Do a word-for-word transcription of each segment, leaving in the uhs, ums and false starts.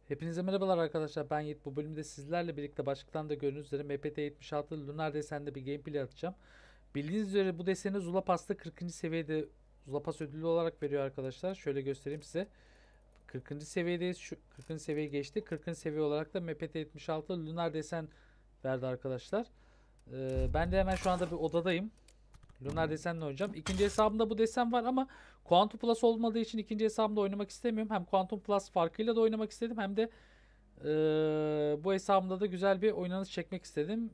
Hepinize merhabalar arkadaşlar, ben Yiğit. Bu bölümde sizlerle birlikte başlıktan da gördüğünüz üzere M P T yetmiş altı Lunar desende bir gameplay atacağım. Bildiğiniz üzere bu deseni Zula Pass'ta kırkıncı seviyede Zula Pass ödülü olarak veriyor arkadaşlar. Şöyle göstereyim size. kırkıncı seviyedeyiz. Şu kırkıncı seviye geçti. kırkıncı seviye olarak da M P T yetmiş altı Lunar desen verdi arkadaşlar. Ee, ben de hemen şu anda bir odadayım. Lunar desenle oynayacağım. İkinci hesabımda bu desen var ama Quantum Plus olmadığı için ikinci hesabımda oynamak istemiyorum. Hem Quantum Plus farkıyla da oynamak istedim, hem de ee, bu hesabımda da güzel bir oynanış çekmek istedim.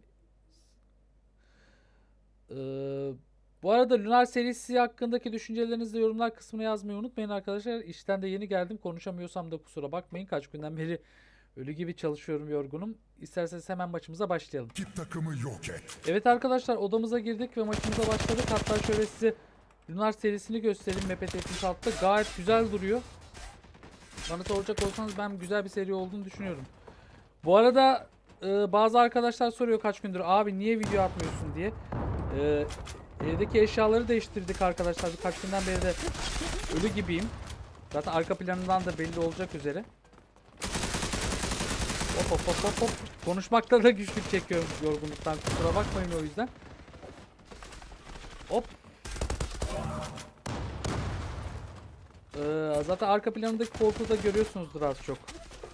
Ee, Bu arada Lunar serisi hakkındaki düşüncelerinizi de yorumlar kısmına yazmayı unutmayın arkadaşlar. İşten de yeni geldim. Konuşamıyorsam da kusura bakmayın. Kaç günden beri ölü gibi çalışıyorum, yorgunum. İsterseniz hemen maçımıza başlayalım. Rakip takımı yok et. Evet arkadaşlar, odamıza girdik ve maçımıza başladık. Hatta şöyle size Lunar serisini göstereyim. M P T yetmiş altıda gayet güzel duruyor. Bana soracak olsanız ben güzel bir seri olduğunu düşünüyorum. Bu arada e, bazı arkadaşlar soruyor kaç gündür abi niye video atmıyorsun diye. E, evdeki eşyaları değiştirdik arkadaşlar. Birkaç günden beri de ölü gibiyim. Zaten arka planından da belli olacak üzere. Hop hop hop hop hop. Konuşmakta da güçlük çekiyorum yorgunluktan. Kusura bakmayın o yüzden. Hop. Ee, zaten arka planındaki koltuğu da görüyorsunuzdur az çok.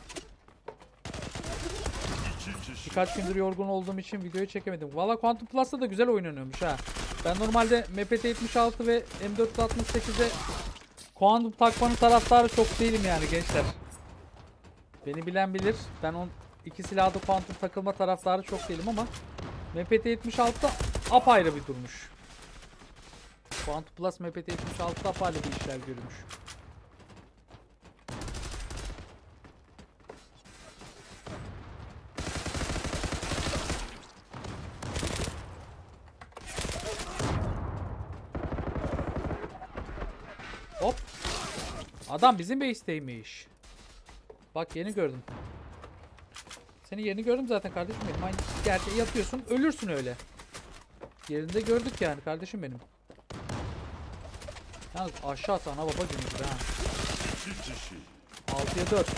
Birkaç gündür yorgun olduğum için videoyu çekemedim. Valla Quantum Plus'ta da güzel oynanıyormuş ha. Ben normalde M P T yetmiş altı ve M dört altmış sekize Quantum takmanın taraftarı çok değilim yani gençler. Beni bilen bilir. Ben on iki silahda Quantum takılma taraftarı çok değilim ama M P T yetmiş altıda apayrı bir durmuş. Quantum Plus M P T yetmiş altıda apayrı bir işler görmüş. Hop. Adam bizim base'teymiş. Bak yeni gördüm. Seni yeni gördüm zaten kardeşim benim. Aynı gerçeği yapıyorsun, ölürsün öyle. Yerinde gördük yani kardeşim benim. Yalnız aşağı at ana baba günüdür ha. altıya dört.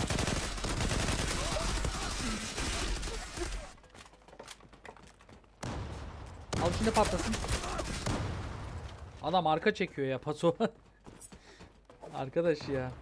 Al içinde patlasın. Adam arka çekiyor ya paso. Arkadaş ya.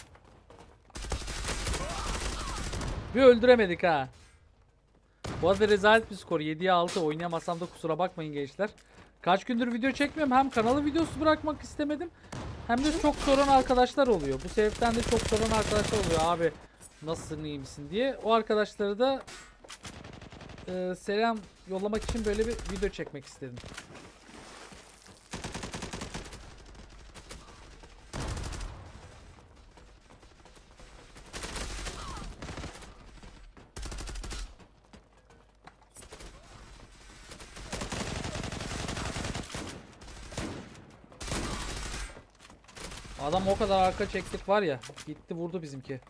Bir öldüremedik ha. Bu arada rezalet bir skor. yediye altı. Oynayamasam da kusura bakmayın gençler. Kaç gündür video çekmiyorum. Hem kanalı videosu bırakmak istemedim, hem de çok soran arkadaşlar oluyor. Bu sebepten de çok soran arkadaşlar oluyor. Abi nasılsın, iyi misin diye. O arkadaşları da e, selam yollamak için böyle bir video çekmek istedim. Adam o kadar arka çektik var ya. Gitti vurdu bizimki.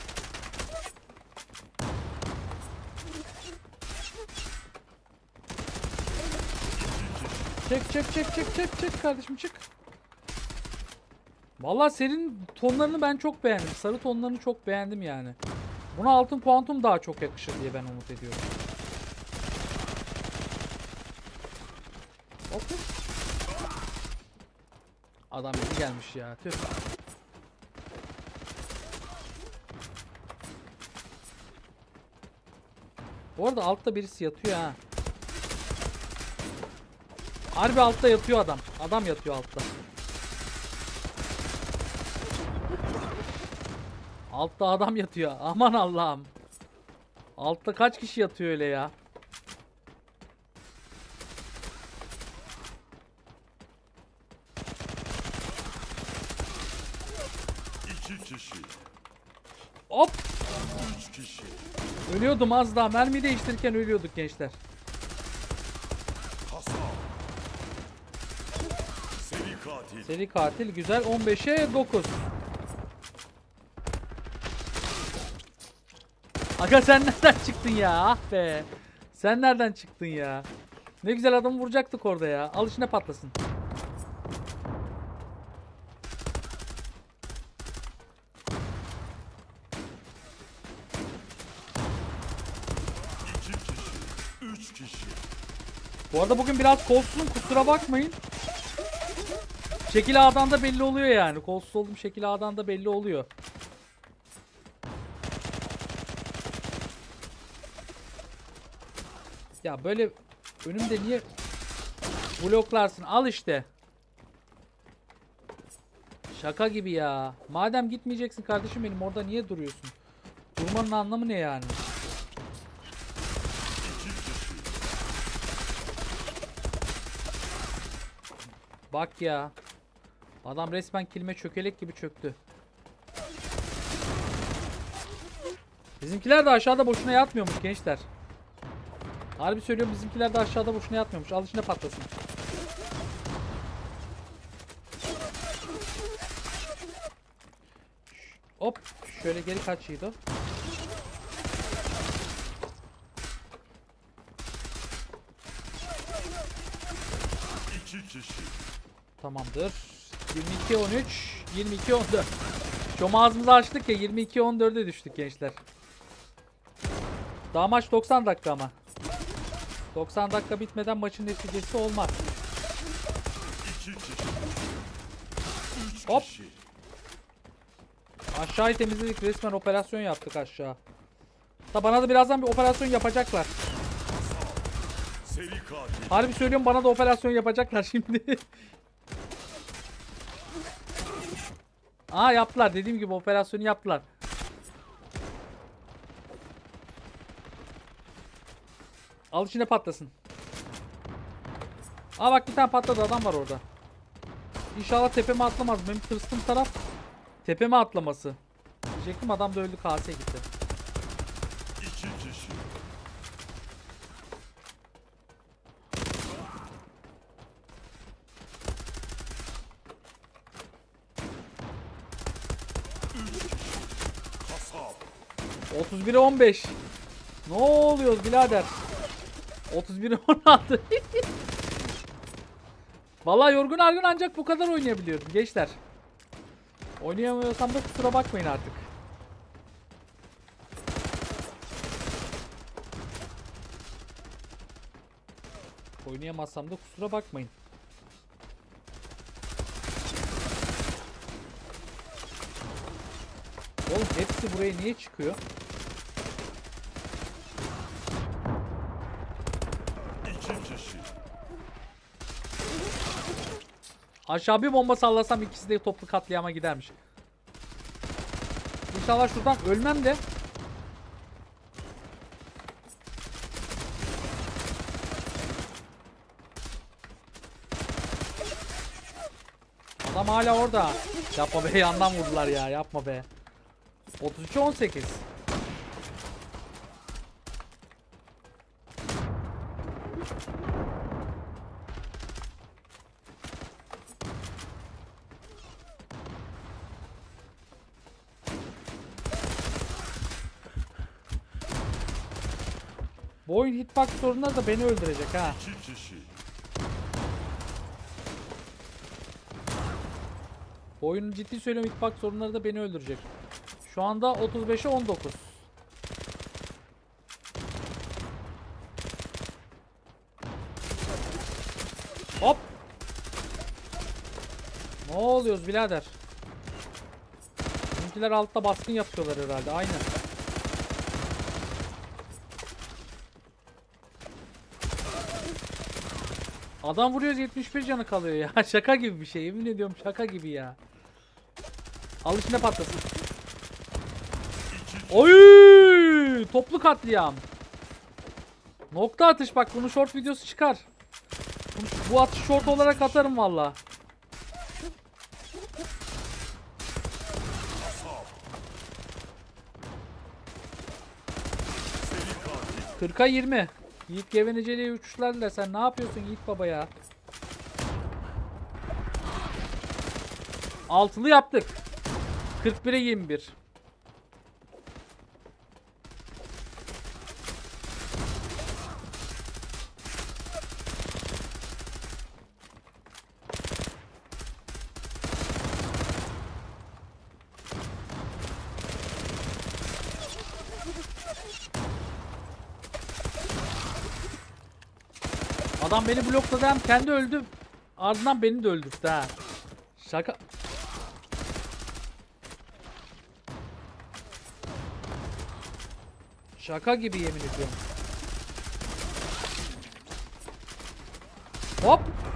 Çek çek çek çek çek çek kardeşim çık. Vallahi senin tonlarını ben çok beğendim. Sarı tonlarını çok beğendim yani. Buna altın kuantum daha çok yakışır diye ben umut ediyorum. Hop. Adam yeni gelmiş ya. Tüh. Bu arada altta birisi yatıyor ha. Harbi altta yatıyor adam. Adam yatıyor altta. Altta adam yatıyor. Aman Allah'ım. Altta kaç kişi yatıyor öyle ya? İki kişi. Hop. Üç kişi. Ölüyordum az daha. Mermi değiştirirken ölüyorduk gençler. Hasan. Seri katil. Seri katil güzel. on beşe dokuz. Aga sen nereden çıktın ya? Ah be. Sen nereden çıktın ya? Ne güzel adamı vuracaktık orada ya. Al içine patlasın. kişi. Bu arada bugün biraz kolsuzum, kusura bakmayın. Şekil A'dan da belli oluyor yani. Kolsuz olduğum şekil A'dan da belli oluyor. Ya böyle önümde niye bloklarsın? Al işte. Şaka gibi ya. Madem gitmeyeceksin kardeşim benim, orada niye duruyorsun? Durmanın anlamı ne yani? Bak ya. Adam resmen kilime çökelek gibi çöktü. Bizimkiler de aşağıda boşuna yatmıyormuş gençler. Harbi söylüyorum, bizimkiler de aşağıda boşuna yatmıyormuş. Al içine patlasın. Hop. Şöyle geri kaç Yiğido. İki kişi. Tamamdır. yirmi iki on üç, yirmi iki on dört. Şom ağzımızı açtık ya, yirmi iki on dörde düştük gençler. Daha maç doksan dakika ama. doksan dakika bitmeden maçın neticesi olmaz. İki kişi. Üç Hop. kişi. Aşağıyı temizledik, resmen operasyon yaptık aşağı. Da bana da birazdan bir operasyon yapacaklar. Seri katil. Harbi söylüyorum, bana da operasyon yapacaklar şimdi. Aa, yaptılar, dediğim gibi operasyonu yaptılar. Al içine patlasın. Aa bak, bir tane patladı, adam var orada. İnşallah tepeme atlamaz. Benim tırstığım taraf tepeme atlaması. Diyecektim, adam da öldü, K S'ye gitti. İki kişi. Üç kişi. Kasap. otuz bire on beş. Ne oluyoruz birader? otuz bire on altı. Vallahi yorgun argın ancak bu kadar oynayabiliyorum gençler. Oynayamıyorsam da kusura bakmayın artık. Oynayamazsam da kusura bakmayın. Oğlum hepsi buraya niye çıkıyor? İki kişi. Aşağı bir bomba sallasam ikisi de toplu katliama gidermiş. İnşallah şuradan ölmem de. Adam hala orada. Yapma be, yandan vurdular ya, yapma be. otuz üç on sekiz. Bu oyun hitbox sorunları da beni öldürecek ha. İki kişi. Bu oyunun ciddi söylüyorum, hitbox sorunları da beni öldürecek. Şu anda otuz beşe on dokuz. Hop. Ne oluyoruz birader? Bizimkiler altta baskın yapıyorlar herhalde. Aynen. Adam vuruyoruz, yetmiş bir canı kalıyor ya. Şaka gibi bir şey. Yemin ediyorum şaka gibi ya. Al içine patlasın. Oy! Toplu katliam. Nokta atış, bak bunun short videosu çıkar. Bunu, bu atış short olarak atarım valla. kırka yirmi. Yiğit Geveneceli'ye uçuşlarla sen ne yapıyorsun Yiğit baba ya? Altılı yaptık. kırk bire yirmi bir. Adam beni blokladı, hem kendi öldü. Ardından beni de öldürdü ha. Şaka. Şaka gibi, yemin ediyorum. Hop.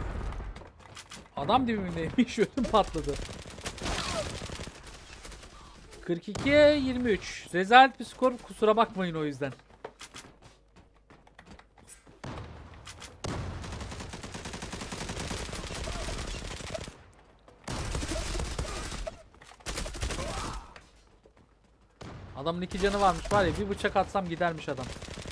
Adam dibimdeymiş. Ödüm patladı. kırk ikiye yirmi üç. Rezalet bir skor. Kusura bakmayın o yüzden. Adamın iki canı varmış var ya, bir bıçak atsam gidermiş adam.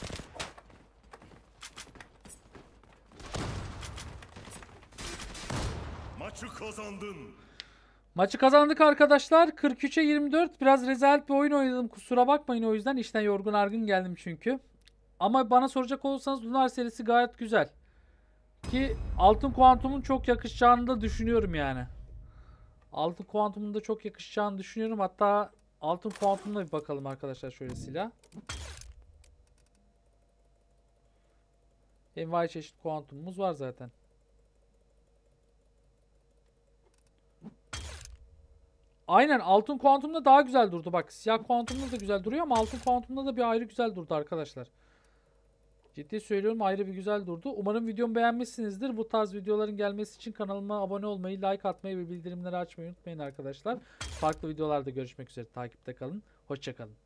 Maçı kazandın. Maçı kazandık arkadaşlar. kırk üçe yirmi dört. Biraz rezalet bir oyun oynadım. Kusura bakmayın o yüzden. İşten yorgun argın geldim çünkü. Ama bana soracak olursanız Lunar serisi gayet güzel. Ki Altın Kuantum'un çok yakışacağını da düşünüyorum yani. Altın Kuantum'un da çok yakışacağını düşünüyorum. Hatta Altın Kuantum'una bir bakalım arkadaşlar şöyle silah. Envai çeşit kuantumumuz var zaten. Aynen, altın kuantumda daha güzel durdu. Bak, siyah kuantumda da güzel duruyor ama altın kuantumda da bir ayrı güzel durdu arkadaşlar. Ciddi söylüyorum, ayrı bir güzel durdu. Umarım videomu beğenmişsinizdir. Bu tarz videoların gelmesi için kanalıma abone olmayı, like atmayı ve bildirimleri açmayı unutmayın arkadaşlar. Farklı videolarda görüşmek üzere. Takipte kalın. Hoşça kalın.